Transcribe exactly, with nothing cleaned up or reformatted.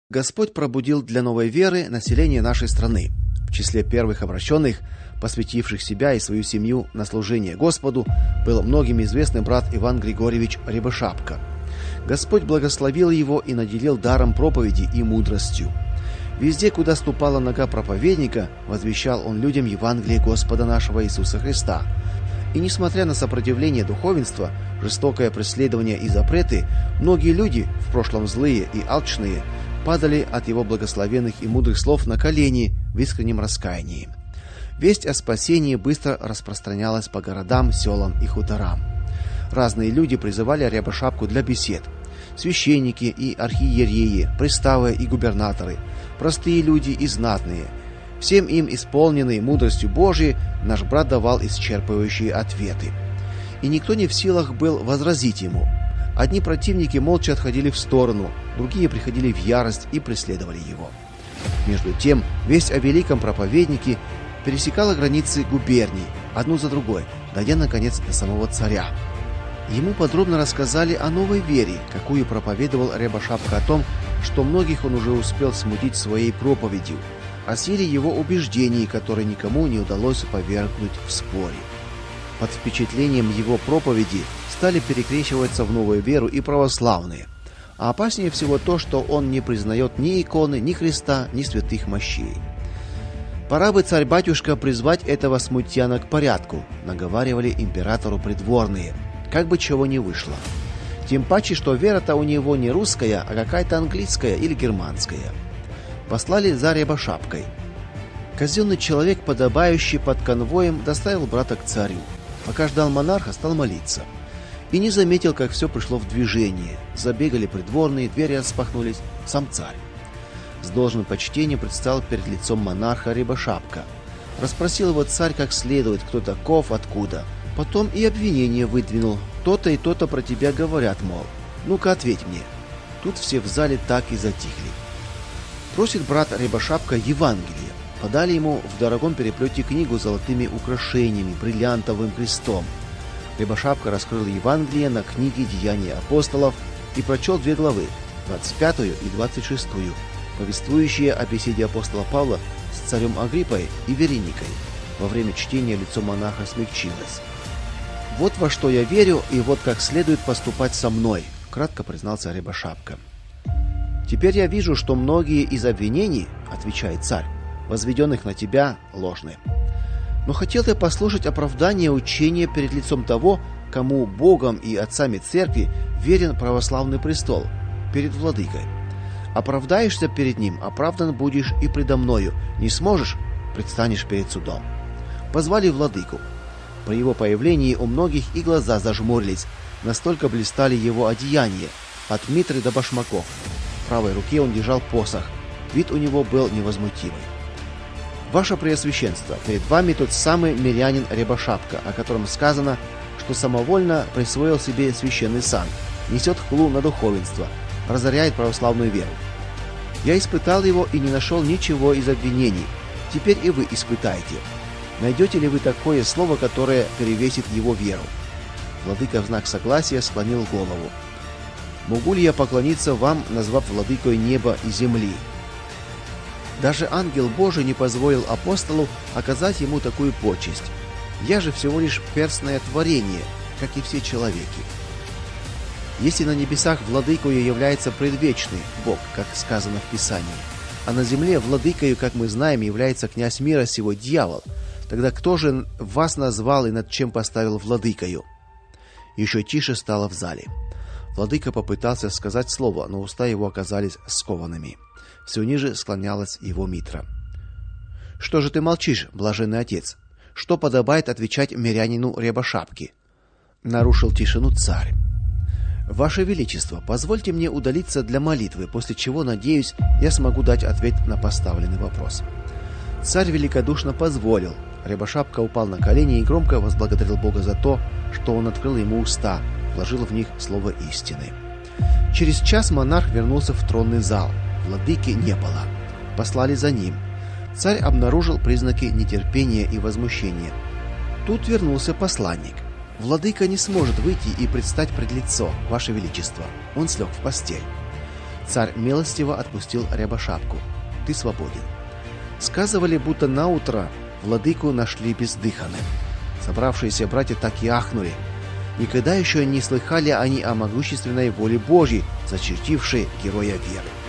Господь пробудил для новой веры население нашей страны. В числе первых обращенных, посвятивших себя и свою семью на служение Господу, был многим известный брат Иван Григорьевич Рябошапка. Господь благословил его и наделил даром проповеди и мудростью. Везде, куда ступала нога проповедника, возвещал он людям Евангелие Господа нашего Иисуса Христа. И несмотря на сопротивление духовенства, жестокое преследование и запреты, многие люди, в прошлом злые и алчные, падали от его благословенных и мудрых слов на колени в искреннем раскаянии. Весть о спасении быстро распространялась по городам, селам и хуторам. Разные люди призывали Рябошапку для бесед. Священники и архиереи, приставы и губернаторы, простые люди и знатные. Всем им, исполненные мудростью Божией, наш брат давал исчерпывающие ответы. И никто не в силах был возразить ему. Одни противники молча отходили в сторону, другие приходили в ярость и преследовали его. Между тем, весть о великом проповеднике пересекала границы губерний, одну за другой, дойдя наконец до самого царя. Ему подробно рассказали о новой вере, какую проповедовал Рябошапка, о том, что многих он уже успел смутить своей проповедью, о силе его убеждений, которые никому не удалось опровергнуть в споре. Под впечатлением его проповеди стали перекрещиваться в новую веру и православные. А опаснее всего то, что он не признает ни иконы, ни Христа, ни святых мощей. Пора бы, царь-батюшка, призвать этого смутьяна к порядку, наговаривали императору придворные, как бы чего не вышло. Тем паче, что вера-то у него не русская, а какая-то английская или германская. Послали за Рябошапкой. Казенный человек, подобающий под конвоем, доставил брата к царю. Пока ждал монарха, стал молиться. И не заметил, как все пришло в движение. Забегали придворные, двери распахнулись, сам царь. С должным почтением предстал перед лицом монарха Рябошапка. Расспросил его царь как следует, кто таков, откуда. Потом и обвинение выдвинул. То-то и то-то про тебя говорят, мол. Ну-ка, ответь мне. Тут все в зале так и затихли. Просит брат Рябошапка Евангелие. Подали ему в дорогом переплете книгу с золотыми украшениями, бриллиантовым крестом. Рябошапка раскрыл Евангелие на книге «Деяния апостолов» и прочел две главы, двадцать пятую и двадцать шестую, повествующие о беседе апостола Павла с царем Агриппой и Вереникой. Во время чтения лицо монаха смягчилось. «Вот во что я верю, и вот как следует поступать со мной», — кратко признался Рябошапка. «Теперь я вижу, что многие из обвинений, — отвечает царь, — возведенных на тебя, ложны. Но хотел я послушать оправдание учения перед лицом того, кому Богом и отцами церкви верен православный престол, перед владыкой. Оправдаешься перед ним, оправдан будешь и предо мною, не сможешь — предстанешь перед судом». Позвали владыку. При его появлении у многих и глаза зажмурились, настолько блистали его одеяния, от митры до башмаков. В правой руке он держал посох, вид у него был невозмутимый. «Ваше Преосвященство, перед вами тот самый мирянин Рябошапка, о котором сказано, что самовольно присвоил себе священный сан, несет хулу на духовенство, разоряет православную веру. Я испытал его и не нашел ничего из обвинений. Теперь и вы испытайте. Найдете ли вы такое слово, которое перевесит его веру?» Владыка в знак согласия склонил голову. «Могу ли я поклониться вам, назвав владыкой неба и земли?» Даже ангел Божий не позволил апостолу оказать ему такую почесть. Я же всего лишь перстное творение, как и все человеки. Если на небесах владыкою является предвечный Бог, как сказано в Писании, а на земле владыкою, как мы знаем, является князь мира сего дьявол, тогда кто же вас назвал и над чем поставил владыкою? Еще тише стало в зале. Владыка попытался сказать слово, но уста его оказались скованными. Все ниже склонялась его митра. «Что же ты молчишь, блаженный отец? Что подобает отвечать мирянину Рябошапке?» Нарушил тишину царь. «Ваше Величество, позвольте мне удалиться для молитвы, после чего, надеюсь, я смогу дать ответ на поставленный вопрос». Царь великодушно позволил. Рябошапка упал на колени и громко возблагодарил Бога за то, что он открыл ему уста, вложил в них слово истины. Через час монарх вернулся в тронный зал. Владыки не было. Послали за ним. Царь обнаружил признаки нетерпения и возмущения. Тут вернулся посланник. «Владыка не сможет выйти и предстать пред лицо, Ваше Величество. Он слег в постель». царь милостиво отпустил Рябошапку. Ты свободен. Сказывали, будто наутро владыку нашли бездыханным. Собравшиеся братья так и ахнули. Никогда еще не слыхали они о могущественной воле Божьей, зачертившей героя веры.